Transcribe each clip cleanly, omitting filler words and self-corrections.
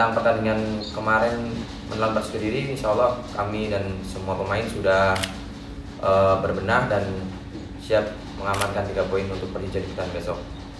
tentang pertandingan kemarin melawan Persija Kediri, insya Allah kami dan semua pemain sudah berbenah dan siap mengamankan 3 poin untuk Persija di pertandingan besok.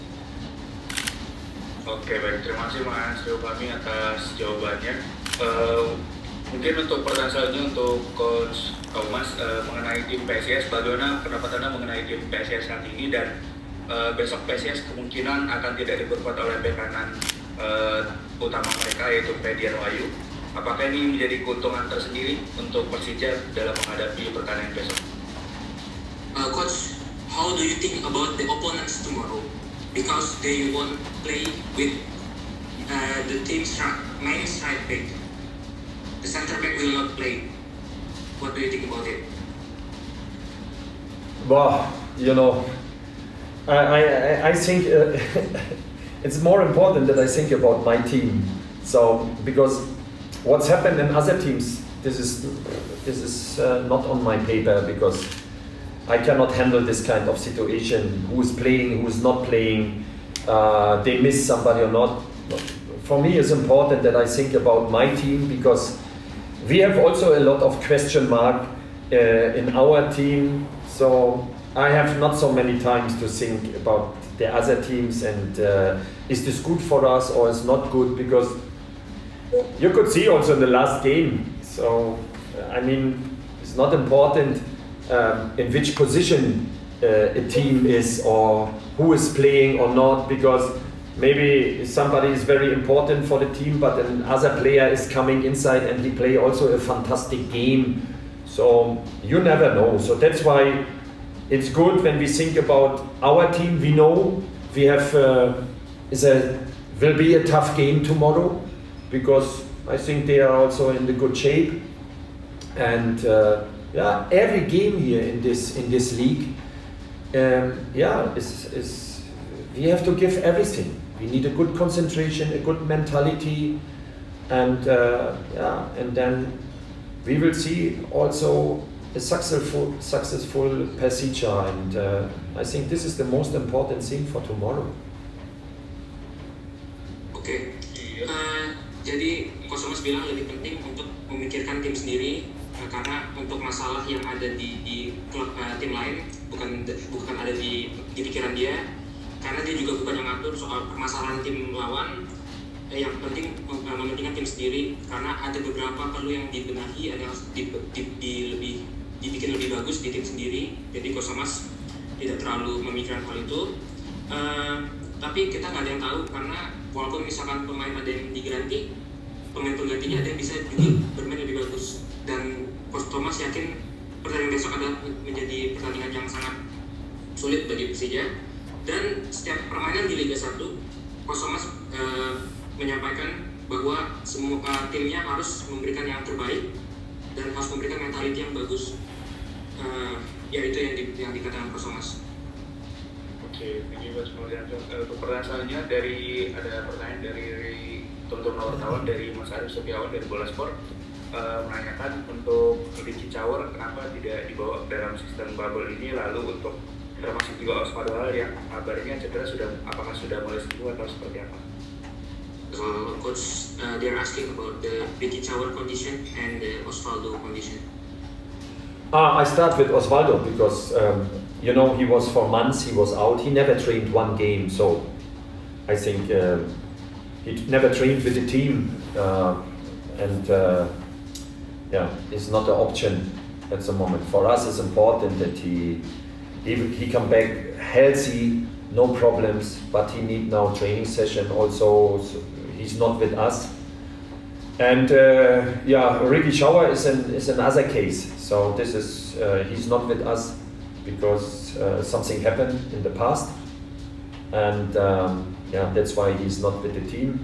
Oke, baik, terima kasih Mas Giovanni atas jawabannya. Mungkin untuk pertanyaan selanjutnya untuk Coach Thomas mengenai tim PSIS, bagaimana pendapat Anda mengenai tim PSIS saat ini dan besok PSIS kemungkinan akan tidak diperkuat oleh bek kanan utama mereka yaitu Fedian Wahyu. Apakah ini menjadi keuntungan tersendiri untuk Persija dalam menghadapi pertandingan besok? Coach, how do you think about the opponents tomorrow? Because they won't play with the team's main strike back. The center back will not play. What do you think about it? Well, you know, I think it's more important that I think about my team. So because what's happened in other teams, this is not on my paper because I cannot handle this kind of situation. Who is playing, who is not playing, they miss somebody or not. For me, it's important that I think about my team because we have also a lot of question mark in our team. So I have not so many times to think about the other teams and is this good for us or is not good, because you could see also in the last game. So I mean, it's not important in which position a team is or who is playing or not, because maybe somebody is very important for the team but another player is coming inside and he play also a fantastic game. So you never know. So that's why it's good when we think about our team. We know we have will be a tough game tomorrow because I think they are also in the good shape. And yeah, every game here in this league, yeah, is we have to give everything. We need a good concentration, a good mentality, and yeah, and then we will see also a successful Persija, and I think this is the most important thing for tomorrow. Oke, jadi Coach Thomas bilang lebih penting untuk memikirkan tim sendiri karena untuk masalah yang ada di klub tim lain bukan ada di pikiran dia, karena dia juga bukan yang ngatur soal permasalahan tim lawan. Yang penting mementingkan tim sendiri karena ada beberapa perlu yang dibenahi, ada yang harus dibikin lebih bagus di tim sendiri. Jadi Coach Thomas tidak terlalu memikirkan hal itu. Tapi kita nggak ada yang tahu karena walaupun misalkan pemain ada yang diganti, pemain penggantinya ada yang bisa juga bermain lebih bagus. Dan Coach Thomas yakin pertandingan besok adalah menjadi pertandingan yang sangat sulit bagi Persija. Dan setiap permainan di Liga 1, Coach Thomas menyampaikan bahwa semua timnya harus memberikan yang terbaik dan harus memberikan mentality yang bagus. Ya itu yang dikatakan Coach Thomas. Oke, thank you Coach. Kemudian untuk pertanyaan selanjutnya ada pertanyaan dari teman-teman wartawan dari Mas Arief Setiawan dari Bola Sport. Menanyakan untuk Ricky Cawer kenapa tidak dibawa dalam sistem bubble ini, lalu untuk termasuk juga Osvaldo Hal yang kabarnya cedera apakah sudah mulai sembuh atau seperti apa? Coach, they're asking about the Ricky Cawer condition and the Osvaldo condition. I start with Osvaldo because you know, he was for months, he was out, he never trained one game, so I think he never trained with the team and yeah, it's not an option at the moment. For us, it's important that he come back healthy, no problems, but he need now training session also. So he's not with us. And yeah, Ricky Schauer is another case. So this is he's not with us because something happened in the past, and yeah, that's why he's not with the team.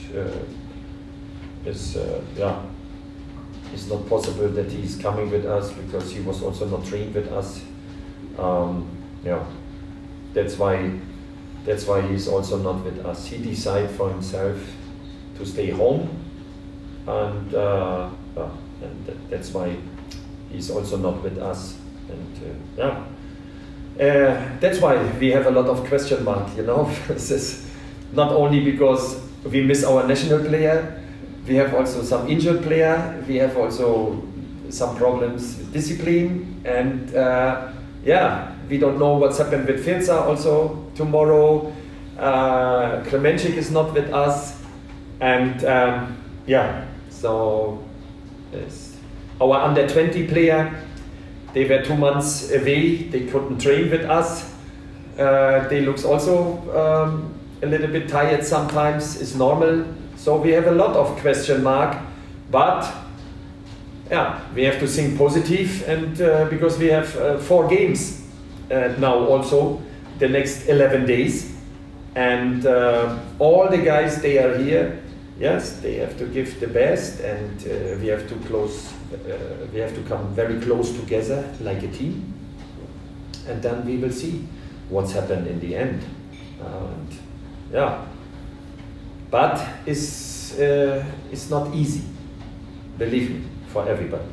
Yeah. It's not possible that he's coming with us because he was also not trained with us. Yeah, that's why he's also not with us. He decided for himself to stay home, and that's why he's also not with us. And yeah, that's why we have a lot of question mark. You know, this is not only because we miss our national player. we have also some injured player. We have also some problems with discipline, and yeah, we don't know what's happened with Firza also tomorrow. Klemenčić is not with us, and yeah, so our under 20 player, they were 2 months away. They couldn't train with us. They looks also a little bit tired sometimes. It's normal. So we have a lot of question mark, but yeah, we have to think positive, and because we have 4 games now also the next 11 days, and all the guys, they are here. Yes, they have to give the best, and we have to come very close together like a team, and then we will see what's happened in the end. And yeah, but it's not easy, believe me, for everybody.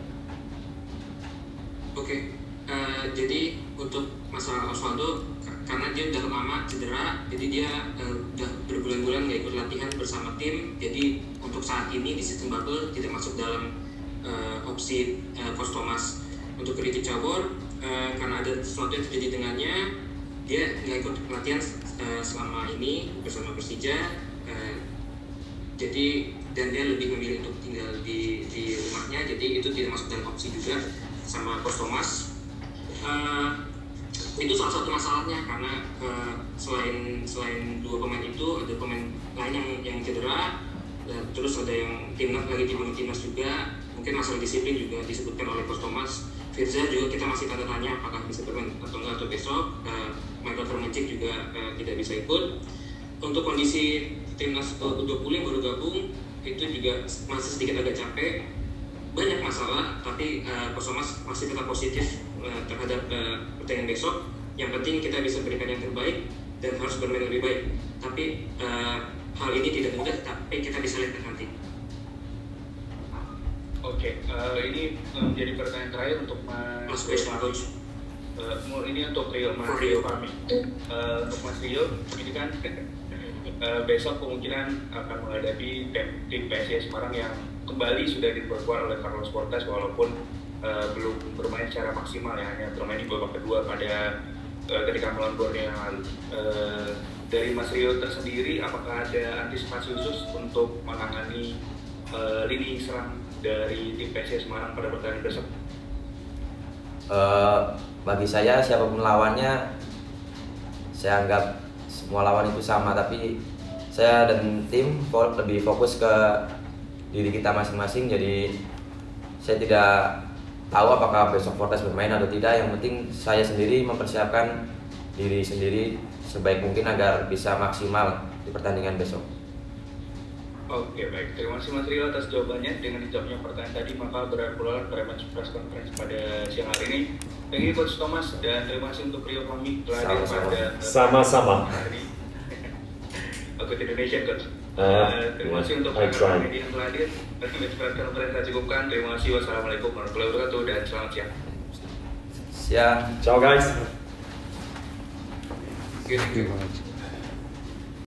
Oke, jadi untuk masalah Osvaldo, karena dia udah lama cedera, jadi dia udah berbulan-bulan nggak ikut latihan bersama tim. Jadi untuk saat ini di sistem bubble tidak masuk dalam opsi Coach Thomas. Untuk Ricky Cabor, karena ada sesuatu yang terjadi dengannya, dia nggak ikut latihan selama ini bersama Persija. Jadi dan dia lebih memilih untuk tinggal di rumahnya, jadi itu tidak masuk dalam opsi juga sama Coach Thomas. Itu salah satu masalahnya, karena selain 2 pemain itu ada pemain lain yang cedera, terus ada yang lagi timnas juga. Mungkin masalah disiplin juga disebutkan oleh Coach Thomas. Firza juga kita masih tanda tanya apakah bisa bermain atau enggak untuk besok. Michael Klemenčić juga tidak bisa ikut. Untuk kondisi timnas U20 yang baru gabung itu juga masih sedikit agak capek, banyak masalah, tapi Coach Thomas masih tetap positif terhadap pertandingan besok. Yang penting kita bisa berikan yang terbaik dan harus bermain lebih baik. Tapi hal ini tidak mudah, tapi kita bisa lihat nanti. Oke, ini menjadi pertanyaan terakhir untuk Mas Rio. Ini untuk Mas Rio kami. Untuk Mas Rio, ini kan besok kemungkinan akan menghadapi tim PSIS Semarang yang kembali sudah diperkuat oleh Carlos Portas, walaupun belum bermain secara maksimal, ya, hanya bermain di babak kedua pada ketika melawan Borneo yang lalu. Dari Mas Rio tersendiri, apakah ada antisipasi khusus untuk menangani lini serang dari tim PSIS Semarang pada pertandingan besok? Bagi saya, siapapun lawannya, saya anggap semua lawan itu sama, tapi saya dan tim lebih fokus ke diri kita masing-masing. Jadi saya tidak tahu apakah besok Fortes bermain atau tidak. Yang penting saya sendiri mempersiapkan diri sendiri sebaik mungkin agar bisa maksimal di pertandingan besok. Oke, baik. Terima kasih Mas Rio atas jawabannya. Dengan dijawabnya pertanyaan tadi, maka berakhirlah press conference pada siang hari ini. Thank you Coach Thomas, dan terima kasih untuk Rio kami telah hadir pada sama-sama. Oke, Indonesia Coach. Terima kasih untuk rekan media yang telah hadir. Press conference saya cukupkan. Terima kasih. Wassalamualaikum warahmatullahi wabarakatuh dan selamat siang. Siang. Ciao guys. Thank you.